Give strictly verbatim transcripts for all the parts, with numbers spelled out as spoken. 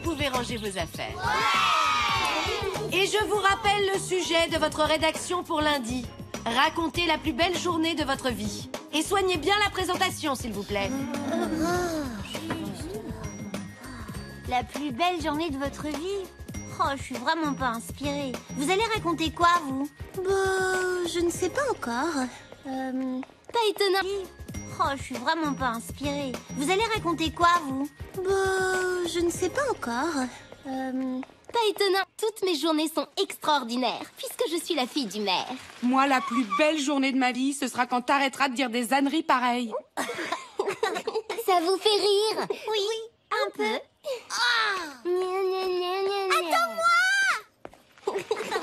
pouvez ranger vos affaires. Et je vous rappelle le sujet de votre rédaction pour lundi. Racontez la plus belle journée de votre vie. Et soignez bien la présentation, s'il vous plaît. La plus belle journée de votre vie? Oh, je suis vraiment pas inspirée. Vous allez raconter quoi, vous? Bah, je ne sais pas encore. Euh... Pas étonnant. Oh, je suis vraiment pas inspirée. Vous allez raconter quoi, vous? Bah, je ne sais pas encore. Euh... Pas étonnant. Toutes mes journées sont extraordinaires, puisque je suis la fille du maire. Moi, la plus belle journée de ma vie, ce sera quand t'arrêteras de dire des âneries pareilles. Ça vous fait rire? Oui, un peu. Oh. Attends-moi.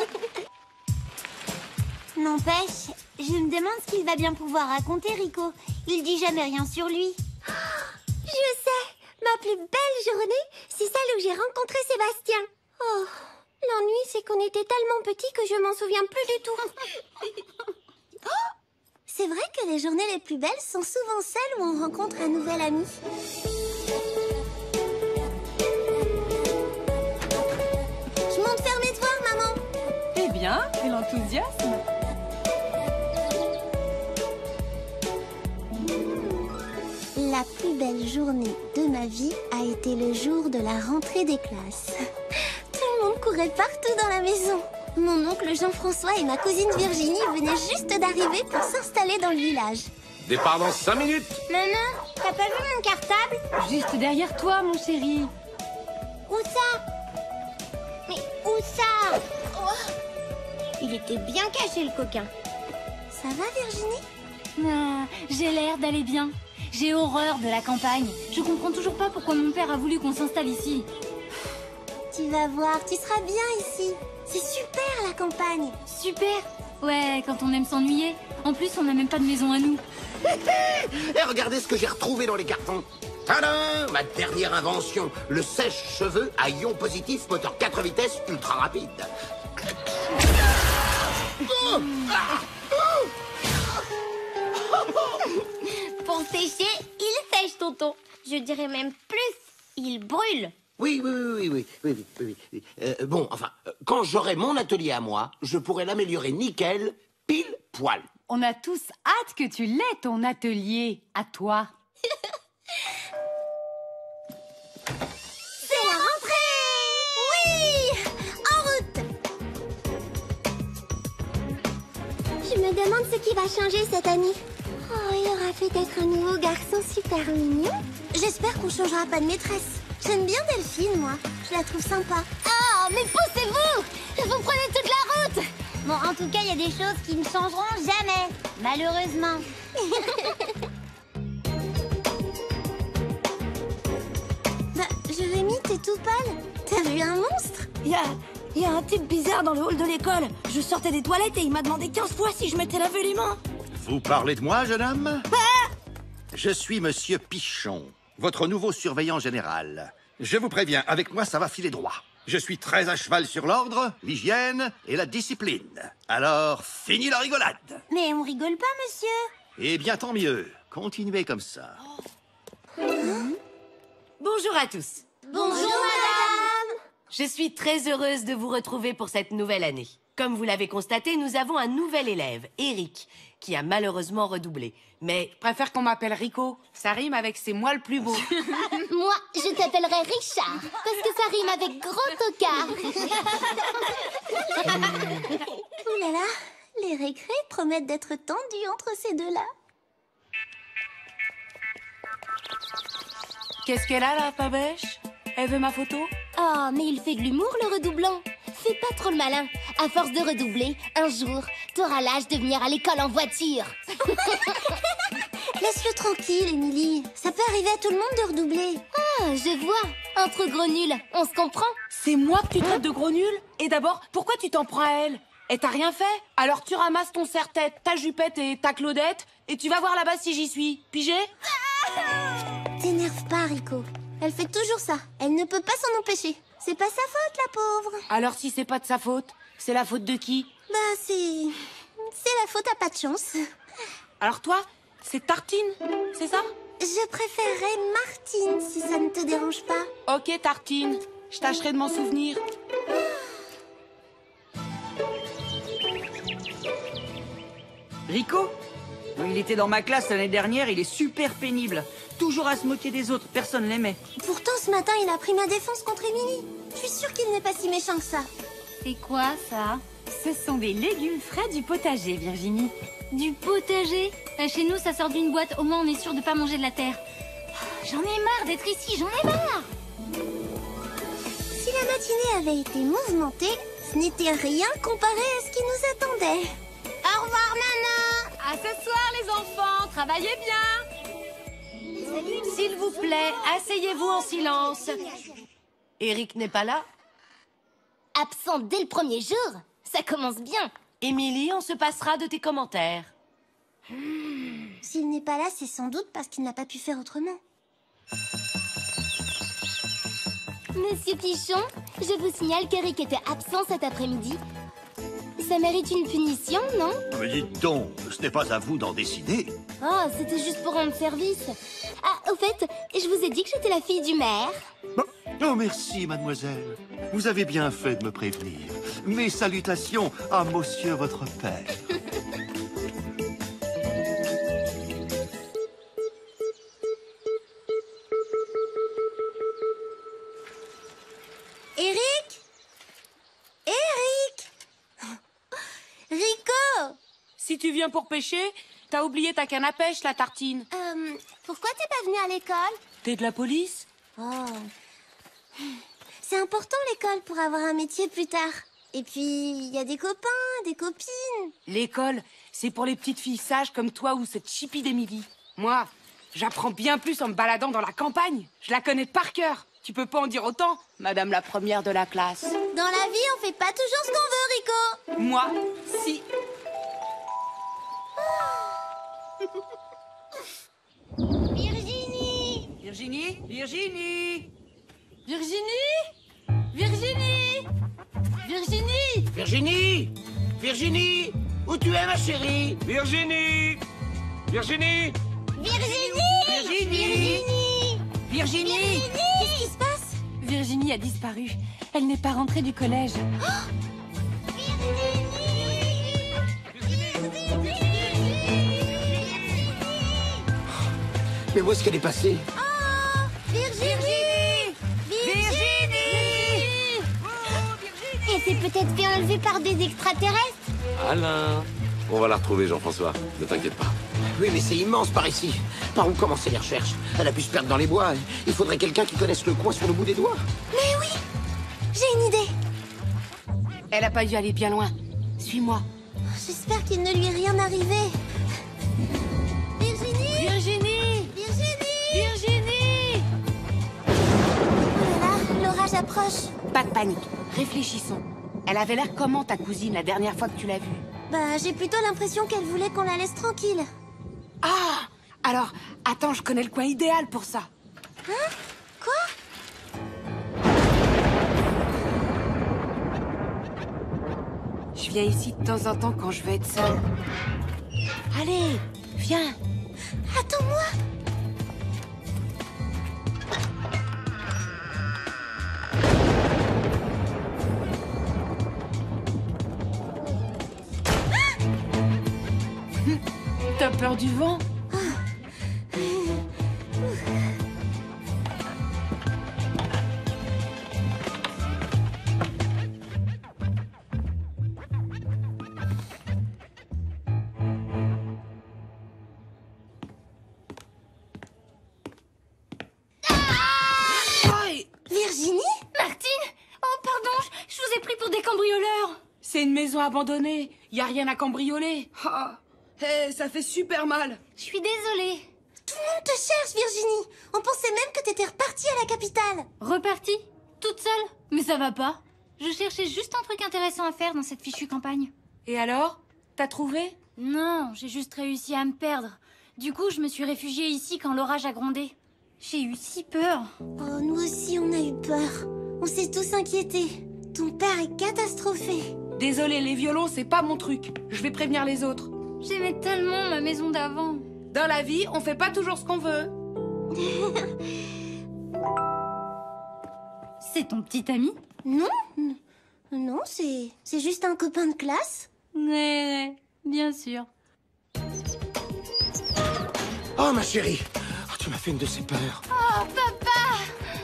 N'empêche, je me demande ce qu'il va bien pouvoir raconter, Rico. Il dit jamais rien sur lui. Je sais. Ma plus belle journée, c'est celle où j'ai rencontré Sébastien. Oh, l'ennui, c'est qu'on était tellement petits que je m'en souviens plus du tout. Oh, c'est vrai que les journées les plus belles sont souvent celles où on rencontre un nouvel ami. Je monte faire mes devoirs, maman. Eh bien, quel enthousiasme! La plus belle journée de ma vie a été le jour de la rentrée des classes. Tout le monde courait partout dans la maison. Mon oncle Jean-François et ma cousine Virginie venaient juste d'arriver pour s'installer dans le village. Départ dans cinq minutes. Maman, t'as pas vu mon cartable? Juste derrière toi, mon chéri. Où ça? Mais où ça? Oh. Il était bien caché, le coquin. Ça va, Virginie? Ah, j'ai l'air d'aller bien. J'ai horreur de la campagne. Je comprends toujours pas pourquoi mon père a voulu qu'on s'installe ici. Tu vas voir, tu seras bien ici. C'est super, la campagne. Super. Ouais, quand on aime s'ennuyer. En plus, on n'a même pas de maison à nous. Et regardez ce que j'ai retrouvé dans les cartons. Tadam! Ma dernière invention, le sèche-cheveux à ion positif, moteur quatre vitesses, ultra rapide. Oh ah Pour sécher, il sèche, tonton. Je dirais même plus, il brûle. Oui, oui, oui, oui, oui, oui, oui, oui. Euh, bon, enfin, quand j'aurai mon atelier à moi, je pourrai l'améliorer nickel, pile poil. On a tous hâte que tu l'aies, ton atelier, à toi. C'est la rentrée! Oui! En route! Je me demande ce qui va changer cette année. Oh, il aura peut-être un nouveau garçon super mignon. J'espère qu'on changera pas de maîtresse. J'aime bien Delphine, moi. Je la trouve sympa. Oh, mais poussez-vous! Vous prenez toute la route! Bon, en tout cas, il y a des choses qui ne changeront jamais. Malheureusement. Bah, Jérémy, t'es tout pâle. T'as vu un monstre? Il y a, y a un type bizarre dans le hall de l'école. Je sortais des toilettes et il m'a demandé quinze fois si je m'étais lavé les mains. Vous parlez de moi, jeune homme? Ah! Je suis Monsieur Pichon, votre nouveau surveillant général. Je vous préviens, avec moi, ça va filer droit. Je suis très à cheval sur l'ordre, l'hygiène et la discipline. Alors, fini la rigolade. Mais on rigole pas, monsieur. Eh bien, tant mieux. Continuez comme ça. Bonjour à tous. Bonjour, madame. Je suis très heureuse de vous retrouver pour cette nouvelle année. Comme vous l'avez constaté, nous avons un nouvel élève, Eric, qui a malheureusement redoublé. Mais Je préfère qu'on m'appelle Rico. Ça rime avec c'est moi le plus beau. Moi, je t'appellerai Richard, parce que ça rime avec gros tocard. Ouh là là, les récrés promettent d'être tendus entre ces deux-là. Qu'est-ce qu'elle a, là, Pabèche? Elle veut ma photo? Oh, mais il fait de l'humour, le redoublant. Fais pas trop le malin. À force de redoubler, un jour, t'auras l'âge de venir à l'école en voiture. Laisse-le tranquille, Émilie. Ça peut arriver à tout le monde de redoubler. Ah, je vois. Entre gros nuls, on se comprend. C'est moi que tu traites de gros nul? Et d'abord, pourquoi tu t'en prends à elle? Et t'as rien fait? Alors tu ramasses ton serre-tête, ta jupette et ta Claudette, et tu vas voir là-bas si j'y suis. Pigé? T'énerve pas, Rico. Elle fait toujours ça. Elle ne peut pas s'en empêcher. C'est pas sa faute, la pauvre. Alors si c'est pas de sa faute, c'est la faute de qui? Bah, c'est... c'est la faute à pas de chance. Alors toi, c'est Tartine, c'est ça? Je préférerais Martine, si ça ne te dérange pas. Ok, Tartine. Je tâcherai de m'en souvenir. Rico? Il était dans ma classe l'année dernière, il est super pénible. Toujours à se moquer des autres, personne l'aimait. Pourtant, ce matin, il a pris ma défense contre Emily. Je suis sûre qu'il n'est pas si méchant que ça. C'est quoi, ça? Ce sont des légumes frais du potager, Virginie. Du potager? Euh, Chez nous, ça sort d'une boîte. Au moins, on est sûr de pas manger de la terre. J'en ai marre d'être ici, j'en ai marre! Si la matinée avait été mouvementée, ce n'était rien comparé à ce qui nous attendait. Au revoir, maman! À ce soir, les enfants, travaillez bien. S'il vous plaît, asseyez-vous en silence. Eric n'est pas là? Absent dès le premier jour? Ça commence bien. Émilie, on se passera de tes commentaires. S'il n'est pas là, c'est sans doute parce qu'il n'a pas pu faire autrement. Monsieur Pichon, je vous signale qu'Eric était absent cet après-midi. Ça mérite une punition, non? Mais dites donc, ce n'est pas à vous d'en décider. Oh, c'était juste pour rendre service. Ah, au fait, je vous ai dit que j'étais la fille du maire. Bon. Oh, merci, mademoiselle. Vous avez bien fait de me prévenir. Mes salutations à monsieur votre père. Eric? Eric? Rico? Si tu viens pour pêcher, t'as oublié ta canne à pêche, la tartine. Euh, pourquoi t'es pas venu à l'école? T'es de la police? Oh. C'est important l'école pour avoir un métier plus tard. Et puis, il y a des copains, des copines. L'école, c'est pour les petites filles sages comme toi ou cette chipie d'Émilie. Moi, j'apprends bien plus en me baladant dans la campagne. Je la connais par cœur. Tu peux pas en dire autant, madame la première de la classe. Dans la vie, on fait pas toujours ce qu'on veut, Rico. Moi, si. Virginie! Virginie? Virginie? Virginie? Virginie? Virginie? Virginie! Virginie! Où tu es, ma chérie? Virginie! Virginie! Virginie! Virginie! Virginie! Qu'est-ce qui se passe? Virginie a disparu. Elle n'est pas rentrée du collège. Mais où est-ce qu'elle est passée? Oh! Virginie! Virginie! Elle s'est peut-être fait enlever par des extraterrestres. Alain! On va la retrouver, Jean-François. Ne t'inquiète pas. Oui, mais c'est immense par ici. Par où commencer les recherches? Elle a pu se perdre dans les bois. Il faudrait quelqu'un qui connaisse le coin sur le bout des doigts. Mais oui! J'ai une idée. Elle a pas dû aller bien loin. Suis-moi. J'espère qu'il ne lui est rien arrivé. Virginie! Virginie? Virginie! Virginie? Oh là là, l'orage approche. Pas de panique. Réfléchissons. Elle avait l'air comment, ta cousine, la dernière fois que tu l'as vue? Bah, j'ai plutôt l'impression qu'elle voulait qu'on la laisse tranquille. Ah! Alors, attends, je connais le coin idéal pour ça. Hein? Quoi? Je viens ici de temps en temps quand je veux être seule. Allez, viens. Attends-moi! T'as peur du vent? Virginie? Martine! Oh, pardon, je je vous ai pris pour des cambrioleurs. C'est une maison abandonnée. Y a rien à cambrioler. Ah, hey, ça fait super mal. Je suis désolée. Tout le monde te cherche, Virginie. On pensait même que t'étais repartie à la capitale. Repartie? Toute seule? Mais ça va pas. Je cherchais juste un truc intéressant à faire dans cette fichue campagne. Et alors? T'as trouvé? Non, j'ai juste réussi à me perdre. Du coup, je me suis réfugiée ici quand l'orage a grondé. J'ai eu si peur. Oh, nous aussi, on a eu peur. On s'est tous inquiétés. Ton père est catastrophé. Désolé, les violons, c'est pas mon truc. Je vais prévenir les autres. J'aimais tellement ma maison d'avant. Dans la vie, on fait pas toujours ce qu'on veut. C'est ton petit ami? Non, n- non, c'est c'est juste un copain de classe. Ouais, ouais, bien sûr. Oh, ma chérie, oh, tu m'as fait une de ces peurs. Oh, papa!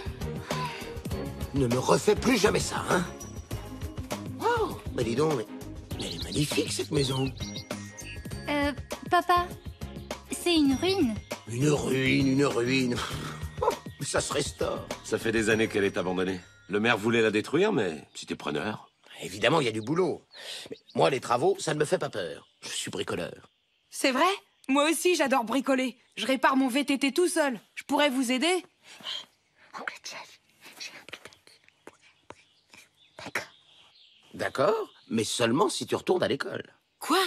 Ne me refais plus jamais ça, hein? Oh, bah dis donc, mais, mais elle est magnifique, cette maison. Euh, papa, c'est une ruine. Une ruine, une ruine. Oh, mais ça se restaure. Ça fait des années qu'elle est abandonnée. Le maire voulait la détruire, mais si t'es preneur... Évidemment, il y a du boulot. Mais moi, les travaux, ça ne me fait pas peur. Je suis bricoleur. C'est vrai? Moi aussi, j'adore bricoler. Je répare mon V T T tout seul. Je pourrais vous aider? Oncle Jeff, j'ai un pipetti. D'accord. D'accord, mais seulement si tu retournes à l'école. Quoi?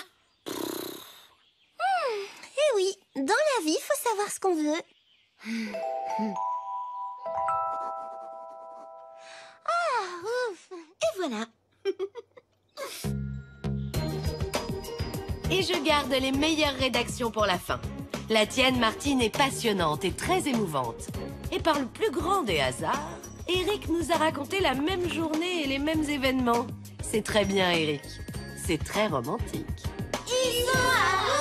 Eh oui, dans la vie, faut savoir ce qu'on veut. Ah, ouf. Et voilà. Et je garde les meilleures rédactions pour la fin. La tienne, Martine, est passionnante et très émouvante. Et par le plus grand des hasards, Eric nous a raconté la même journée et les mêmes événements. C'est très bien, Eric. C'est très romantique. Ils sont amoureux.